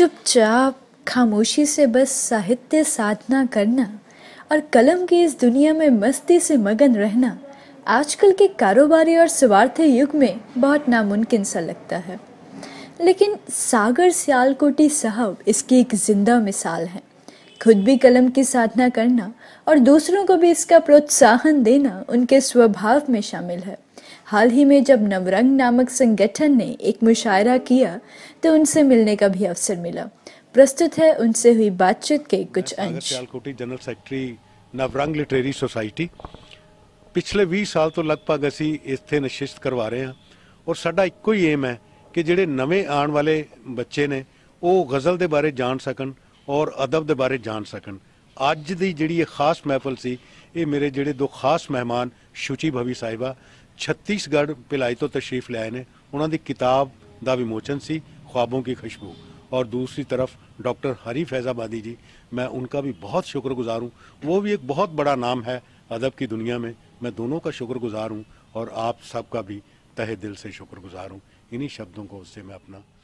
चुपचाप खामोशी से बस साहित्य साधना करना और कलम की इस दुनिया में मस्ती से मगन रहना आजकल के कारोबारी और स्वार्थी युग में बहुत नामुमकिन सा लगता है। लेकिन सागर सियालकोटी साहब इसकी एक जिंदा मिसाल हैं। खुद भी कलम की साधना करना और दूसरों को भी इसका प्रोत्साहन देना उनके स्वभाव में शामिल है। हाल ही में जब नवरंग नामक संगठन ने एक मुशायरा किया तो उनसे मिलने का भी अवसर मिला। प्रस्तुत है उनसे हुई बातचीत के कुछ अंश। Sialkoti general secretary Navrang literary society पिछले 20 साल तो लगभग असी इत्थे नशिस्त करवा रहे हैं और साडा इक्को ही एम है कि ਜਿਹੜੇ ਨਵੇਂ ਆਉਣ ਵਾਲੇ ਬੱਚੇ ਨੇ ਉਹ ਗਜ਼ਲ ਦੇ ਬਾਰੇ ਜਾਣ ਸਕਣ ਔਰ ਅਦਬ ਦੇ ਬਾਰੇ ਜਾਣ ਸਕਣ। ਅੱਜ ਦੀ ਜਿਹੜੀ ਇਹ ਖਾਸ ਮਹਿਫਲ ਸੀ, ਇਹ ਮੇਰੇ ਜਿਹੜੇ ਦੋ ਖਾਸ ਮਹਿਮਾਨ ਸ਼ੁਚੀ ਭਵੀ ਸਾਹਿਬਾ छत्तीसगढ़ पिलाई तो तशरीफ़ ले आए ने, उन्होंने किताब दा विमोचन सी ख्वाबों की खुशबू। और दूसरी तरफ डॉक्टर हरी फैज़ाबादी जी, मैं उनका भी बहुत शुक्रगुजार हूँ। वो भी एक बहुत बड़ा नाम है अदब की दुनिया में। मैं दोनों का शुक्रगुजार हूँ और आप सबका भी तहे दिल से शुक्रगुजार हूँ। इन्हीं शब्दों को उससे मैं अपना